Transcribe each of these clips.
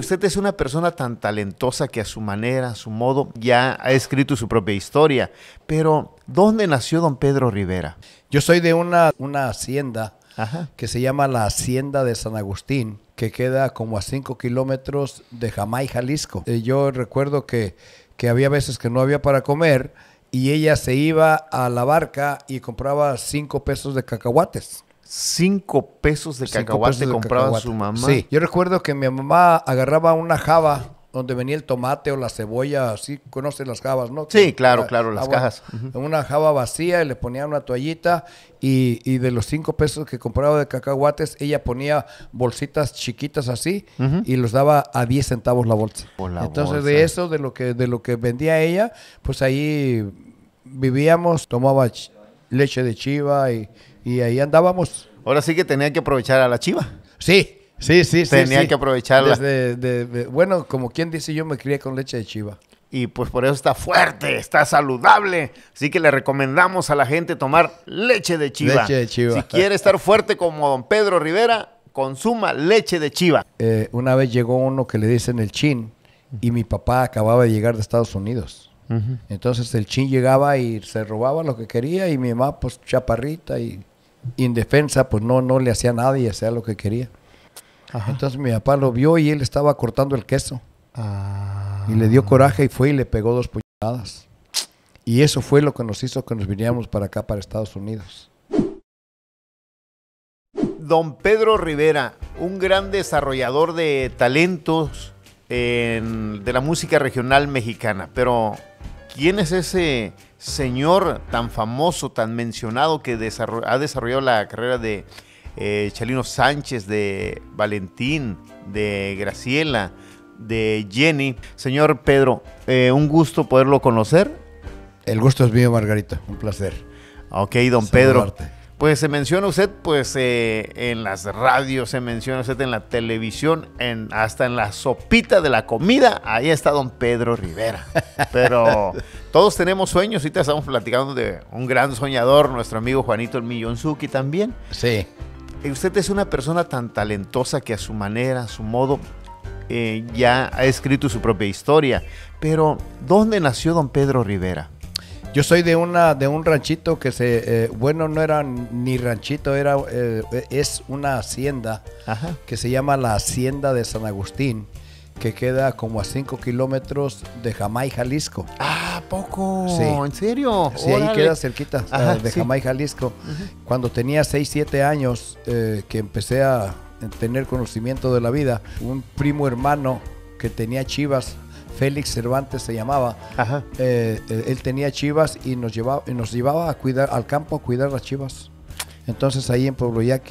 usted es una persona tan talentosa que a su manera, a su modo, ya ha escrito su propia historia. Pero, ¿dónde nació don Pedro Rivera? Yo soy de una hacienda Ajá. que se llama la Hacienda de San Agustín, que queda como a 5 kilómetros de Jamay, Jalisco. Yo recuerdo que había veces que no había para comer y ella se iba a la barca y compraba 5 pesos de cacahuates. 5 pesos de cacahuate compraba su mamá. Sí, yo recuerdo que mi mamá agarraba una java donde venía el tomate o la cebolla, así conoces las jabas, ¿no? Sí, claro, las cajas. Una java vacía y le ponía una toallita y de los 5 pesos que compraba de cacahuates, ella ponía bolsitas chiquitas así y los daba a 10 centavos la bolsa. Entonces de eso, de lo que vendía ella, pues ahí vivíamos, tomaba leche de chiva y ahí andábamos. Ahora sí que tenía que aprovechar a la chiva. Sí. Tenía que aprovecharla. Bueno, como quien dice, yo me crié con leche de chiva. Y pues por eso está fuerte, está saludable. Así que le recomendamos a la gente tomar leche de chiva. Leche de chiva. Si quiere estar fuerte como don Pedro Rivera, consuma leche de chiva. Una vez llegó uno que le dicen el Chin y mi papá acababa de llegar de Estados Unidos. Entonces el Chin llegaba y se robaba lo que quería y mi mamá pues chaparrita y indefensa pues no le hacía nada y hacía lo que quería. Ajá. Entonces mi papá lo vio y él estaba cortando el queso. Y le dio coraje y fue y le pegó 2 puñaladas. Y eso fue lo que nos hizo que nos viniéramos para acá, para Estados Unidos. Don Pedro Rivera, un gran desarrollador de talentos de la música regional mexicana. Pero, ¿quién es ese señor tan famoso, tan mencionado que ha desarrollado la carrera de Chalino Sánchez, de Valentín, de Graciela, de Jenny? Señor Pedro, un gusto poderlo conocer. El gusto es mío, Margarita, un placer. Ok, don Pedro. Pues se menciona usted en las radios, se menciona usted en la televisión, hasta en la sopita de la comida, ahí está don Pedro Rivera. Pero todos tenemos sueños, ahorita estamos platicando de un gran soñador, nuestro amigo Juanito el Millonzuki también. Sí. Usted es una persona tan talentosa que a su manera, a su modo, ya ha escrito su propia historia. Pero, ¿dónde nació don Pedro Rivera? Yo soy de un ranchito que no era ni ranchito, es una hacienda. Ajá. Que se llama la Hacienda de San Agustín, que queda como a 5 kilómetros de Jamay, Jalisco. Ah, ¿poco? Sí. ¿En serio? Sí, ahí queda cerquita. Ajá, de Jamay, Jalisco. Cuando tenía 6, 7 años, que empecé a tener conocimiento de la vida, un primo hermano que tenía chivas, Félix Cervantes se llamaba. Ajá. Él tenía chivas y nos llevaba a cuidar al campo, a cuidar las chivas. Entonces ahí en Pueblo Yaqui.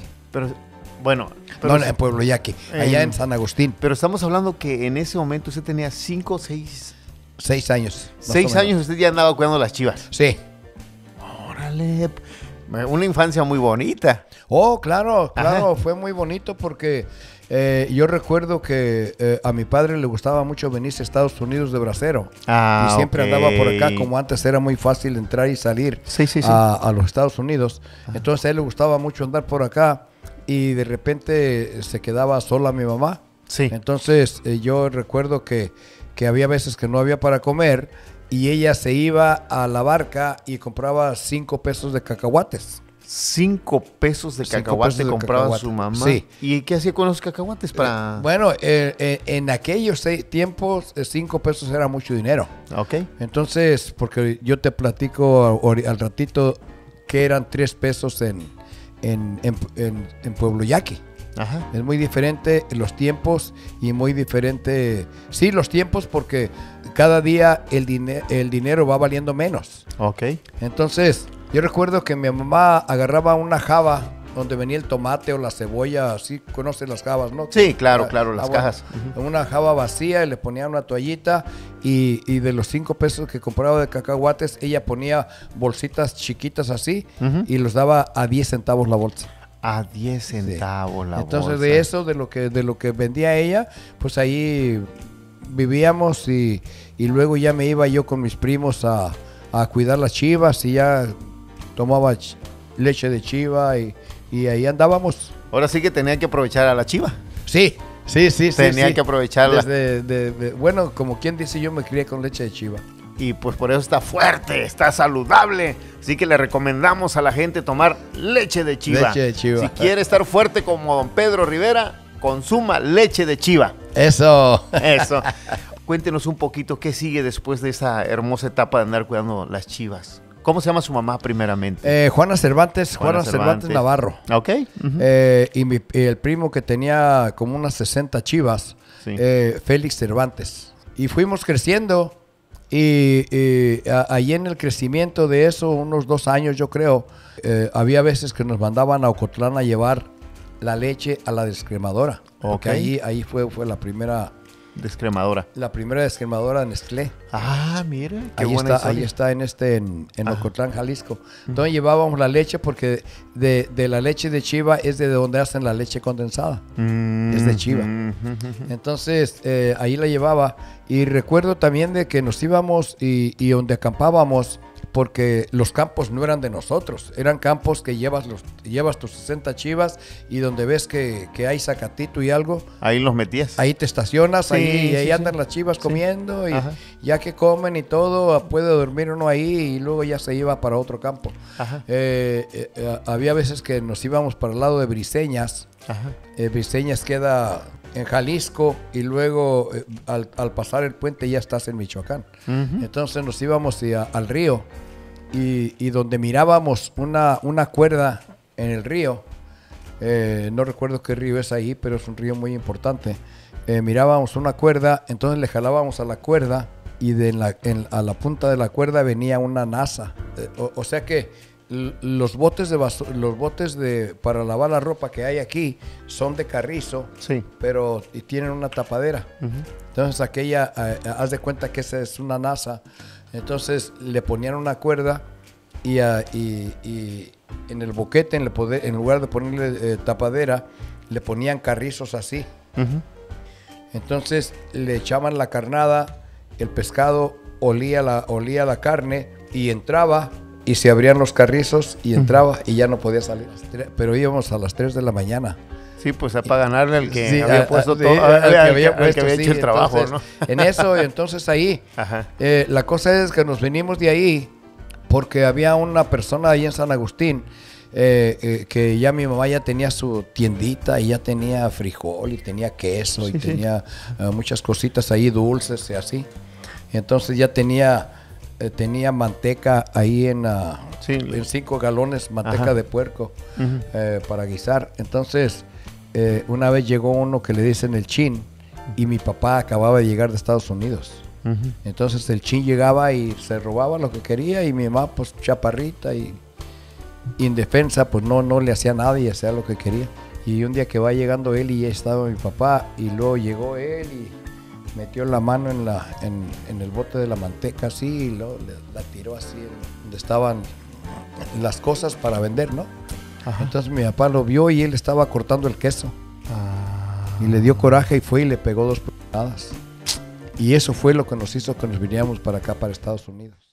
No, en Pueblo Yaqui, allá en San Agustín. Pero estamos hablando que en ese momento usted tenía 5, 6... 6 años. 6 años usted ya andaba cuidando las chivas. Sí. Órale, una infancia muy bonita. Oh, claro, ajá. Fue muy bonito porque yo recuerdo que a mi padre le gustaba mucho venirse a Estados Unidos de bracero. Y siempre andaba por acá, como antes era muy fácil entrar y salir a los Estados Unidos. Ajá. Entonces a él le gustaba mucho andar por acá y de repente se quedaba sola mi mamá. Sí. Entonces yo recuerdo que había veces que no había para comer y ella se iba a la barca y compraba 5 pesos de cacahuates. 5 pesos de cacahuate compraba su mamá. Sí. ¿Y qué hacía con los cacahuates para...? Bueno, en aquellos tiempos 5 pesos era mucho dinero. Ok. Entonces, porque yo te platico al ratito que eran 3 pesos en Pueblo Yaqui. Ajá. Es muy diferente los tiempos y muy diferente... Sí, los tiempos porque cada día el dinero va valiendo menos. Ok. Entonces... Yo recuerdo que mi mamá agarraba una java donde venía el tomate o la cebolla, así conoces las jabas, ¿no? Sí, claro, las cajas. Una java vacía y le ponía una toallita y de los 5 pesos que compraba de cacahuates, ella ponía bolsitas chiquitas así y los daba a 10 centavos la bolsa. A 10 centavos la bolsa. Entonces de eso, de lo que vendía ella, pues ahí vivíamos y luego ya me iba yo con mis primos a cuidar las chivas y ya... tomaba leche de chiva y ahí andábamos. Ahora sí que tenía que aprovechar a la chiva. Sí, Sí, sí, sí. Tenía que aprovecharla. Bueno, como quien dice, yo me crié con leche de chiva. Y pues por eso está fuerte, está saludable. Así que le recomendamos a la gente tomar leche de chiva. Leche de chiva. Si quiere estar fuerte como don Pedro Rivera, consuma leche de chiva. Eso. Eso. Cuéntenos un poquito qué sigue después de esa hermosa etapa de andar cuidando las chivas. ¿Cómo se llama su mamá primeramente? Juana Cervantes Navarro. Ok. Y el primo que tenía como unas 60 chivas, sí. Félix Cervantes. Y fuimos creciendo y ahí en el crecimiento de eso, unos 2 años yo creo, había veces que nos mandaban a Ocotlán a llevar la leche a la descremadora. Porque ahí fue la primera... Descremadora. La primera descremadora de Nestlé. Ah, mire, qué ahí está en Ocotlán, Jalisco. Entonces llevábamos la leche porque de la leche de chiva es de donde hacen la leche condensada. Es de chiva. Entonces ahí la llevaba. Y recuerdo también de que nos íbamos y donde acampábamos, porque los campos no eran de nosotros, eran campos que llevas tus 60 chivas y donde ves que hay zacatito y algo. Ahí los metías. Ahí te estacionas, sí, ahí andan las chivas comiendo y ya que comen y todo, puede dormir uno ahí y luego ya se iba para otro campo. Había veces que nos íbamos para el lado de Briseñas. Briseñas queda en Jalisco y luego al pasar el puente ya estás en Michoacán. Entonces nos íbamos al río y donde mirábamos una cuerda en el río, no recuerdo qué río es ahí, pero es un río muy importante. Mirábamos una cuerda, entonces le jalábamos a la cuerda y a la punta de la cuerda venía una nasa. O sea que los botes para lavar la ropa que hay aquí son de carrizo, sí, pero tienen una tapadera. Entonces aquella, haz de cuenta que esa es una nasa. Entonces le ponían una cuerda y en el boquete, en lugar de ponerle tapadera, le ponían carrizos así. Entonces le echaban la carnada, el pescado olía la carne y entraba. Y se abrían los carrizos y entraba y ya no podía salir. Pero íbamos a las 3 de la mañana. Sí, pues para ganarle al que había puesto todo, al que había hecho el trabajo, entonces, ¿no? En eso, entonces ahí, la cosa es que nos venimos de ahí porque había una persona ahí en San Agustín que ya mi mamá ya tenía su tiendita y ya tenía frijol y tenía queso y tenía muchas cositas ahí, dulces y así. Y entonces ya tenía manteca ahí en 5 galones, manteca de puerco para guisar. Entonces, una vez llegó uno que le dicen el Chin y mi papá acababa de llegar de Estados Unidos. Entonces el Chin llegaba y se robaba lo que quería y mi mamá pues chaparrita y indefensa pues no le hacía nada y hacía lo que quería. Y un día que va llegando él y ya estaba mi papá y luego llegó él y metió la mano en el bote de la manteca así y luego la tiró así donde estaban las cosas para vender, ¿no? Entonces mi papá lo vio y él estaba cortando el queso. Y le dio coraje y fue y le pegó 2 puñaladas. Y eso fue lo que nos hizo que nos viniéramos para acá, para Estados Unidos.